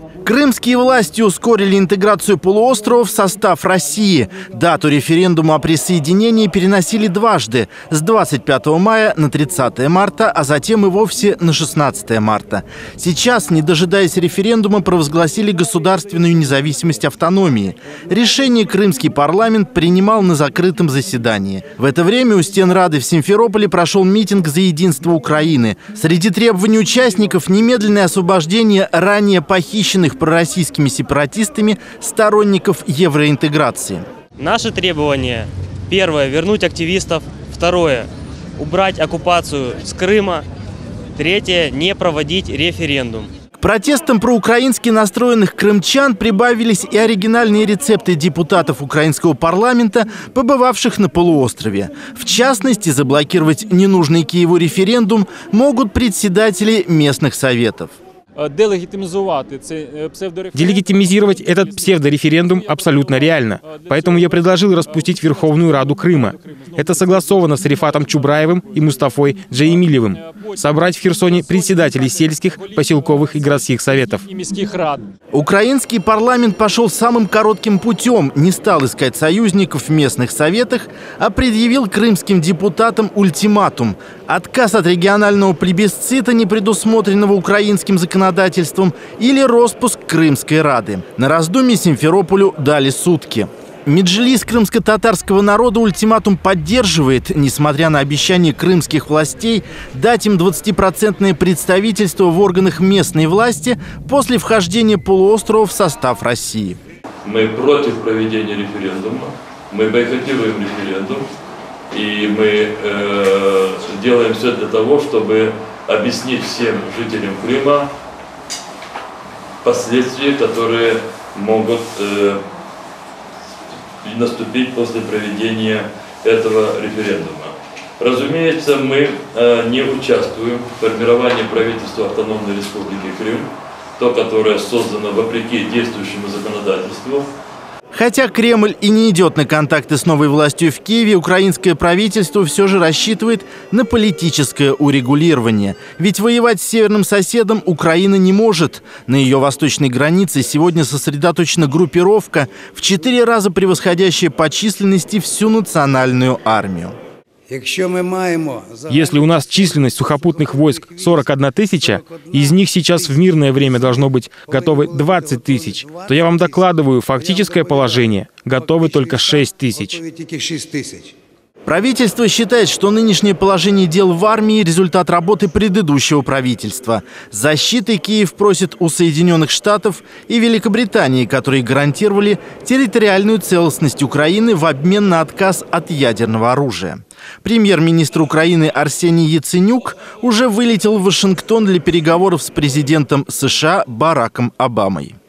Крымские власти ускорили интеграцию полуострова в состав России. Дату референдума о присоединении переносили дважды – с 25 мая на 30 марта, а затем и вовсе на 16 марта. Сейчас, не дожидаясь референдума, провозгласили государственную независимость автономии. Решение крымский парламент принимал на закрытом заседании. В это время у стен Рады в Симферополе прошел митинг за единство Украины. Среди требований участников – немедленное освобождение ранее похищенных пророссийскими сепаратистами сторонников евроинтеграции. Наши требования: первое – вернуть активистов, второе – убрать оккупацию с Крыма, третье – не проводить референдум. К протестам проукраински настроенных крымчан прибавились и оригинальные рецепты депутатов украинского парламента, побывавших на полуострове. В частности, заблокировать ненужный Киеву референдум могут председатели местных советов. Делегитимизировать этот псевдореферендум абсолютно реально. Поэтому я предложил распустить Верховную Раду Крыма. Это согласовано с Рифатом Чубраевым и Мустафой Джаемилевым. Собрать в Херсоне председателей сельских, поселковых и городских советов. Украинский парламент пошел самым коротким путем, не стал искать союзников в местных советах, а предъявил крымским депутатам ультиматум. Отказ от регионального плебисцита, не предусмотренного украинским законодательством, или распуск Крымской Рады. На раздумье Симферополю дали сутки. Меджлис крымско-татарского народа ультиматум поддерживает, несмотря на обещание крымских властей дать им 20% представительство в органах местной власти после вхождения полуострова в состав России. Мы против проведения референдума, мы бойкотируем референдум, и мы делаем все для того, чтобы объяснить всем жителям Крыма последствия, которые могут наступить после проведения этого референдума. Разумеется, мы не участвуем в формировании правительства Автономной Республики Крым, то, которое создано вопреки действующему законодательству. Хотя Кремль и не идет на контакты с новой властью в Киеве, украинское правительство все же рассчитывает на политическое урегулирование. Ведь воевать с северным соседом Украина не может. На ее восточной границе сегодня сосредоточена группировка, в 4 раза превосходящая по численности всю национальную армию. Если у нас численность сухопутных войск 41 тысяча, из них сейчас в мирное время должно быть готовы 20 тысяч, то я вам докладываю фактическое положение. Готовы только 6 тысяч. Правительство считает, что нынешнее положение дел в армии – результат работы предыдущего правительства. Защиты Киев просит у Соединенных Штатов и Великобритании, которые гарантировали территориальную целостность Украины в обмен на отказ от ядерного оружия. Премьер-министр Украины Арсений Яценюк уже вылетел в Вашингтон для переговоров с президентом США Бараком Обамой.